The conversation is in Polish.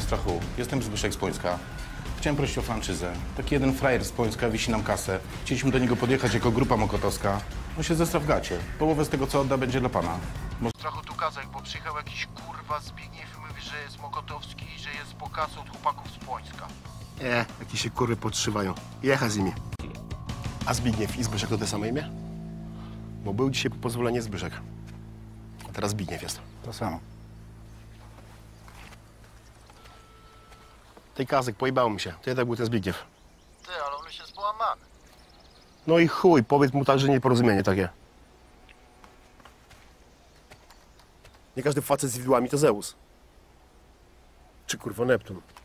Strachu. Jestem Zbyszek z Płońska. Chciałem prosić o franczyzę. Taki jeden frajer z Płońska wisi nam kasę. Chcieliśmy do niego podjechać jako grupa mokotowska. On się zestra w gacie. Połowę z tego, co odda, będzie dla pana. Strachu tu kazek, bo przyjechał jakiś kurwa Zbigniew i mówi, że jest mokotowski i że jest po kasę od chłopaków z Płońska. Jakieś się kurwy podszywają. Jechać z nimi. A Zbigniew i Zbyszek to te same imię? Bo był dzisiaj po pozwolenie Zbyszek. A teraz Zbigniew jest. To samo. Tej kazek, pojebało mi się. To jednak był ten Zbigniew. Ty, ale on się załamany. No i chuj, powiedz mu tak, że nieporozumienie takie. Nie każdy facet z widłami to Zeus. Czy kurwa Neptun.